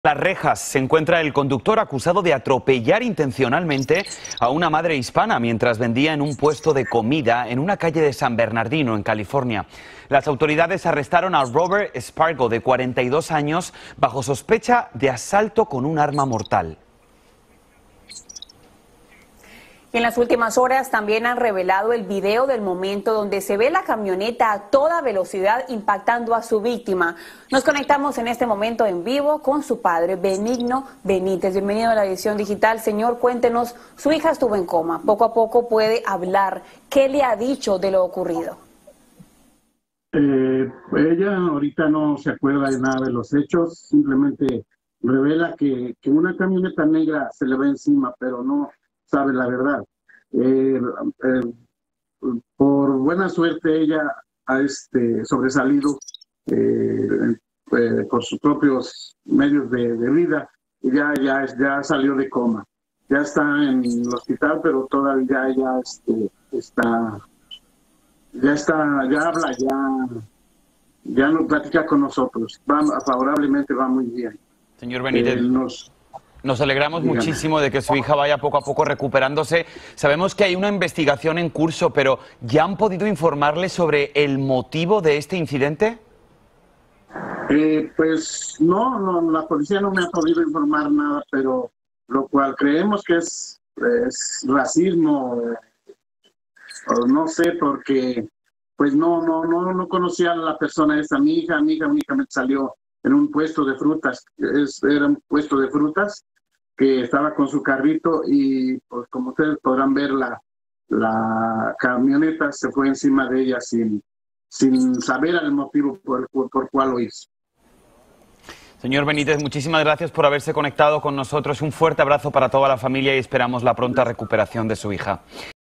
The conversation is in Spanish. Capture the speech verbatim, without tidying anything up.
Las rejas se encuentra el conductor acusado de atropellar intencionalmente a una madre hispana mientras vendía en un puesto de comida en una calle de San Bernardino, en California. Las autoridades arrestaron a Robert Spargo, de cuarenta y dos años, bajo sospecha de asalto con un arma mortal. Y en las últimas horas también han revelado el video del momento donde se ve la camioneta a toda velocidad impactando a su víctima. Nos conectamos en este momento en vivo con su padre, Benigno Benítez. Bienvenido a la edición digital. Señor, cuéntenos, su hija estuvo en coma, poco a poco puede hablar. ¿Qué le ha dicho de lo ocurrido? Eh, ella ahorita no se acuerda de nada de los hechos, simplemente revela que, que una camioneta negra se le va encima, pero no sabe la verdad. Eh, eh, por buena suerte ella ha este, sobresalido eh, eh, por sus propios medios de, de vida y ya, ya, ya salió de coma. Ya está en el hospital, pero todavía ya este, está, ya está, ya habla, ya, ya no platica con nosotros. Va, favorablemente va muy bien. Señor Benítez, eh, nos, Nos alegramos Dígame. muchísimo de que su hija vaya poco a poco recuperándose. Sabemos que hay una investigación en curso, pero ¿ya han podido informarle sobre el motivo de este incidente? Eh, pues no, no, la policía no me ha podido informar nada, pero lo cual creemos que es, es racismo, o no sé, porque pues no, no, no, no conocía a la persona esa. Mi hija, mi hija únicamente salió en un puesto de frutas, es, era un puesto de frutas, que estaba con su carrito y pues como ustedes podrán ver, la, la camioneta se fue encima de ella sin, sin saber el motivo por, por, por cuál lo hizo. Señor Benítez, muchísimas gracias por haberse conectado con nosotros. Un fuerte abrazo para toda la familia y esperamos la pronta recuperación de su hija.